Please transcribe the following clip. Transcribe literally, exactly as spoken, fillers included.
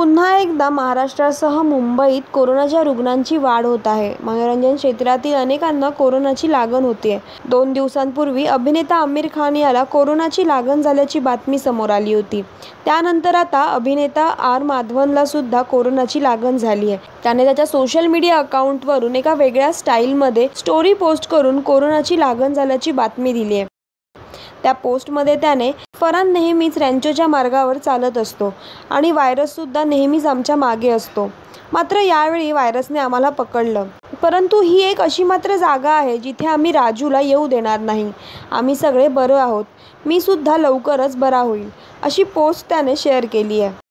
पुन्हा एकदा महाराष्ट्रासह मुंबईत कोरोनाच्या रुग्णांची वाढ होत आहे. मनोरंजन क्षेत्रातील अनेकांना कोरोनाची लागण होतीये. दोन दिवसांपूर्वी अभिनेता आमिर खान याला कोरोनाची लागण झाल्याची बातमी समोर आली होती. त्यानंतर आता अभिनेता आर माधवनला सुद्धा कोरोनाची लागण झाली आहे. त्याने त्याच्या सोशल मीडिया अकाउंटवरून एका वेगळ्या स्टाईलमध्ये स्टोरी पोस्ट करून कोरोनाची लागण झाल्याची बातमी दिली आहे. त्या पोस्टमध्ये त्याने फरान नेहमीच रॅन्चोच्या मार्गावर चालत असतो आणि व्हायरससुद्धा नेहमीच आमच्या मागे असतो. मात्र यावेळी व्हायरसने आम्हाला पकडलं. परंतु ही एक अशी मात्र जागा आहे जिथे आम्ही राजूला येऊ देणार नाही. आम्ही सगळे बरं आहोत. मी सुद्धा लवकरच बरा होईल, अशी पोस्ट त्याने शेअर केली आहे.